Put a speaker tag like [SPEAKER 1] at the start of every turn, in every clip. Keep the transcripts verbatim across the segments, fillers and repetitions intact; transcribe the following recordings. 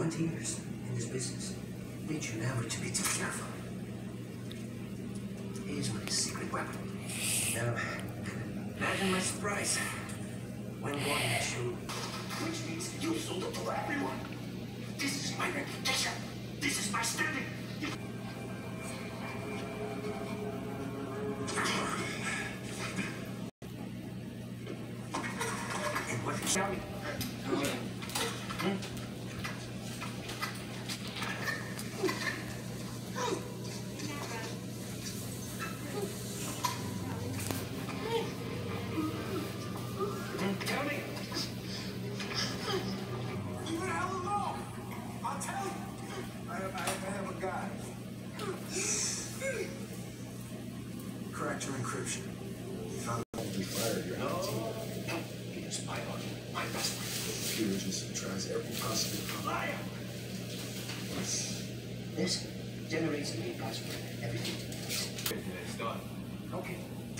[SPEAKER 1] twenty years in this business. Teach you never to be too careful. Here's my secret weapon. Now, imagine my surprise when going to shoot, which means you sold it to everyone. This is my reputation. This is my standing. And what you tell me? Hmm? Cracked your encryption. You found out we fired your no. team. No. You spy on my best friend. Pure just tries every possible liar. What's this? Generates a new password. Everything. It's done. Okay.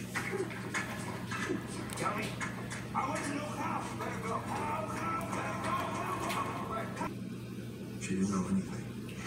[SPEAKER 1] Tell me. I want to know how. Let it go. How? How? Let it go. How? How? She didn't know anything.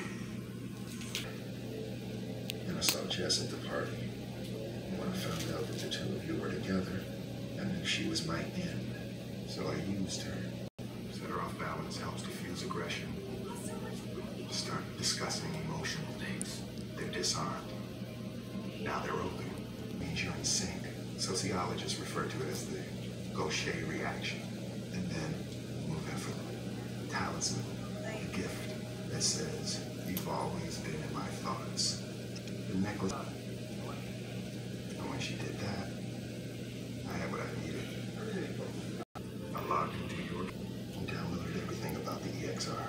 [SPEAKER 1] And I saw Jess at the party. When I found out that the two of you were together, I knew she was my end. So I used her. Set her off balance helps diffuse aggression. Start discussing emotional things. They're disarmed. Now they're open. It means you're in sync. Sociologists refer to it as the Gaucher reaction. And then move in for the talisman, the gift that says, you've always been in my thoughts. The necklace. When she did that, I had what I needed. I logged into your and downloaded everything about the E X R.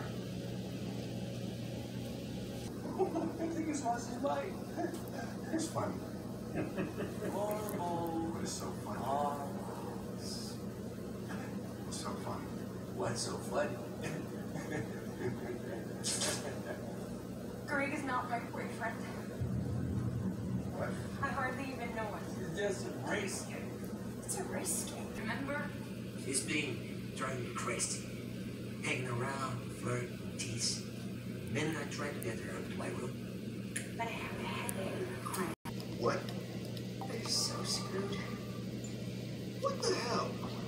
[SPEAKER 1] I think it's lost his life. It's funny. Oh, but it's so funny. It's so funny. What's so funny?
[SPEAKER 2] Greg is not my boyfriend.
[SPEAKER 1] What?
[SPEAKER 2] I hardly even know it.
[SPEAKER 1] It's just a race game.
[SPEAKER 2] It's a race game, remember?
[SPEAKER 1] He's been driving me crazy. Hanging around, flirt, tease. Then I tried to get her up to my room.
[SPEAKER 2] But I have a headache. Crying.
[SPEAKER 1] What? They're so screwed. What the hell?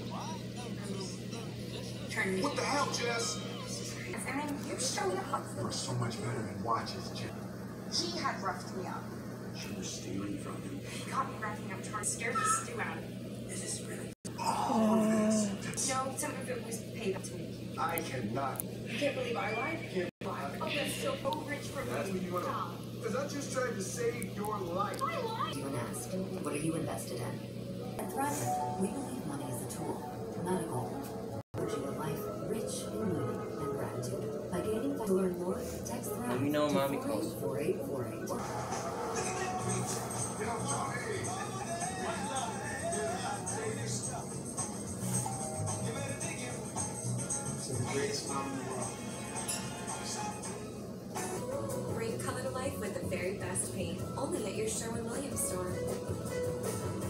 [SPEAKER 2] Turn me.
[SPEAKER 3] What the hell, Jess?
[SPEAKER 2] And then you showed up.
[SPEAKER 3] You are so much better than watches, Jess.
[SPEAKER 2] He had roughed me up.
[SPEAKER 1] She was stealing from him.
[SPEAKER 2] He caught me wrapping up trying to scare the stew out of me.
[SPEAKER 1] Is this really?
[SPEAKER 3] All of this.
[SPEAKER 2] No, some of it was paid up to me.
[SPEAKER 3] I cannot.
[SPEAKER 2] You can't believe I lied?
[SPEAKER 3] Can't.
[SPEAKER 2] Oh, that's so rich for
[SPEAKER 3] That's
[SPEAKER 2] me.
[SPEAKER 3] what you want to. Because I just tried to save your life.
[SPEAKER 2] I lied.
[SPEAKER 4] You and ask, what are you invested in? At Thrive, we believe money is a tool, not a goal. Encourage you a life rich in meaning and gratitude. By gaining to learn more, text Thrive.
[SPEAKER 5] Let me know when mommy
[SPEAKER 4] to
[SPEAKER 5] calls.
[SPEAKER 4] four eight four eight.
[SPEAKER 3] It's the greatest mom in the world.
[SPEAKER 6] Bring color to life with the very best paint, only at your Sherwin-Williams store.